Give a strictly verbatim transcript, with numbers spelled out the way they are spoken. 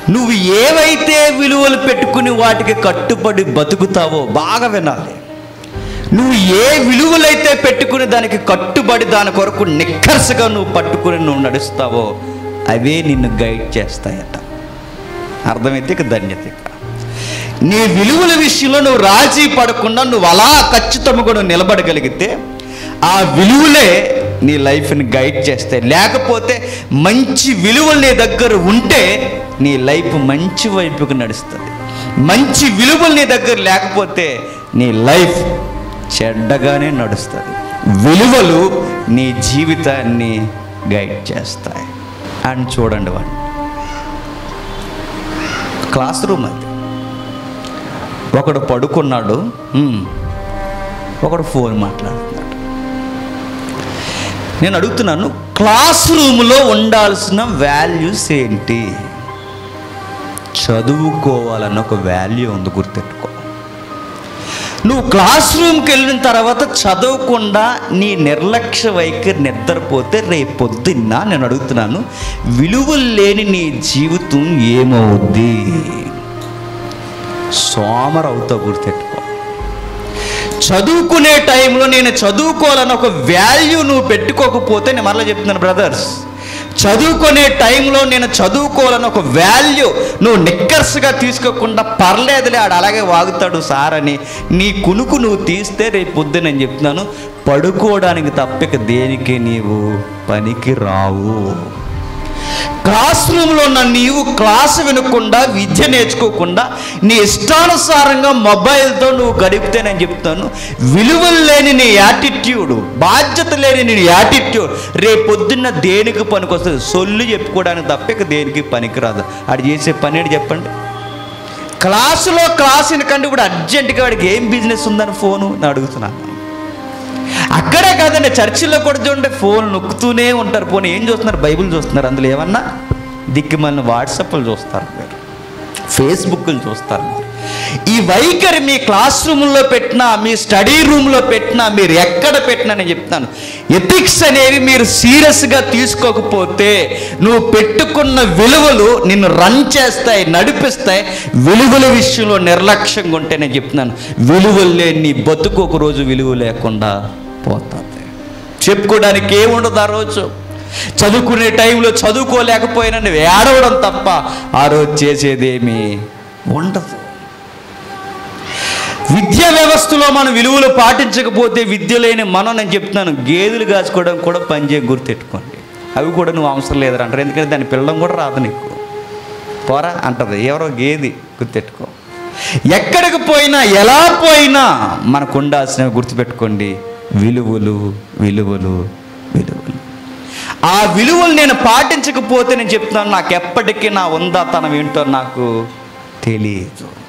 నువ్వు ఏవైతే విలువలు పెట్టుకుని వాటికి కట్టుబడి బతుకుతావో బాగా వినాలి. నువ్వు ఏ విలువలైతే పెట్టుకుని దానికి కట్టుబడి దాని కొరకు నిక్కర్సగా నువ్వు పట్టుకుని నువ్వు నడుస్తావో అవే నిన్ను గైడ్ చేస్తాయట. అర్థమైతే ఇక ధన్యత. నీ విలువల విషయంలో నువ్వు రాజీ పడకుండా నువ్వు అలా ఖచ్చితంగా నువ్వు నిలబడగలిగితే ఆ విలువలే నీ లైఫ్ని గైడ్ చేస్తాయి. లేకపోతే మంచి విలువలు నీ దగ్గర ఉంటే నీ లైఫ్ మంచి వైపుకు నడుస్తుంది. మంచి విలువలు నీ దగ్గర లేకపోతే నీ లైఫ్ చెడ్డగానే నడుస్తుంది. విలువలు నీ జీవితాన్ని గైడ్ చేస్తాయి. అని చూడండి, వాడిని క్లాస్ రూమ్ అది. ఒకడు పడుకున్నాడు, ఒకడు ఫోన్ మాట్లాడుతున్నాడు. నేను అడుగుతున్నాను, క్లాస్ రూమ్లో ఉండాల్సిన వాల్యూస్ ఏంటి? చదువుకోవాలన్న ఒక వాల్యూ ఉంది, గుర్తెట్టుకో. నువ్వు క్లాస్ రూమ్కి వెళ్ళిన తర్వాత చదవకుండా నీ నిర్లక్ష్య వైఖరి నిద్రపోతే రేపు పొద్దున్న నేను అడుగుతున్నాను, విలువలు లేని నీ జీవితం ఏమవుద్ది? సోమరవుతావు, గుర్తెట్టుకో. చదువుకునే టైంలో నేను చదువుకోవాలని ఒక వాల్యూ నువ్వు పెట్టుకోకపోతే, నేను మరలా చెప్తున్నాను బ్రదర్స్, చదువుకునే టైంలో నేను చదువుకోవాలని ఒక వాల్యూ నువ్వు నిక్కర్స్గా తీసుకోకుండా పర్లేదులే ఆడు అలాగే వాగుతాడు సార్ అని నీ కునుకు నువ్వు తీస్తే రేపు పొద్దు నేను చెప్తున్నాను పడుకోవడానికి తప్పిక దేనికి నీవు పనికి రావు. క్లాస్ రూమ్లో ఉన్న నీవు క్లాసు వినకుండా విద్య నేర్చుకోకుండా నీ ఇష్టానుసారంగా మొబైల్తో నువ్వు గడిపితే నేను చెప్తాను, విలువలు లేని నీ యాటిట్యూడ్, బాధ్యత లేని నీ యాటిట్యూడ్ రేపు పొద్దున్న దేనికి పనికొస్తుంది? సొల్లు చెప్పుకోవడానికి తప్ప ఇక దేనికి పనికిరాదు. ఆడు చేసే పని ఏంటి చెప్పండి? క్లాసులో క్లాస్ ఎందుకంటే ఇప్పుడు అర్జెంటుగా వాడికి ఏం బిజినెస్ ఉందని ఫోను నేను అడుగుతున్నాను. అక్కడే కాదండి, చర్చిలో కూడా చూడండి ఫోన్ నొక్కుతూనే ఉంటారు. ఫోన్ ఏం చూస్తున్నారు? బైబిల్ చూస్తున్నారు. అందులో ఏమన్నా దిక్కుమల్ని వాట్సాప్లు చూస్తారు, మీరు ఫేస్బుక్లు చూస్తారు. ఈ వైఖరి మీ క్లాస్ రూమ్లో పెట్టినా, మీ స్టడీ రూమ్లో పెట్టినా, మీరు ఎక్కడ పెట్టినా నేను చెప్తాను, ఎథిక్స్ అనేవి మీరు సీరియస్గా తీసుకోకపోతే నువ్వు పెట్టుకున్న విలువలు నిన్ను రన్ చేస్తాయి, నడిపిస్తాయి. విలువల విషయంలో నిర్లక్ష్యంగా ఉంటే నేను చెప్తున్నాను, విలువలు లేని నీ బతుకు ఒక రోజు విలువ లేకుండా పోతుంది. చెప్పుకోవడానికి ఏముండదు ఆ రోజు. చదువుకునే టైంలో చదువుకోలేకపోయినా నువ్వు ఏడవడం తప్ప ఆ రోజు చేసేదేమీ ఉండదు. విద్యా వ్యవస్థలో మనం విలువలు పాటించకపోతే విద్య లేని మనం, నేను చెప్తున్నాను, గేదెలు కాచుకోవడం కూడా పనిచేయ, గుర్తెట్టుకోండి. అవి కూడా నువ్వు అవసరం లేదని అంటారు. ఎందుకంటే దాన్ని పిల్లడం కూడా రాదు నీకు. పోరా అంటది ఎవరో గేది, గుర్తెట్టుకో. ఎక్కడికి పోయినా ఎలా పోయినా మనకు ఉండాల్సినవి గుర్తుపెట్టుకోండి, విలువలు విలువలు విలువలు. ఆ విలువలు నేను పాటించకపోతే నేను చెప్తున్నాను, నాకు ఎప్పటికీ నా ఉందా తనం ఏంటో నాకు తెలియదు.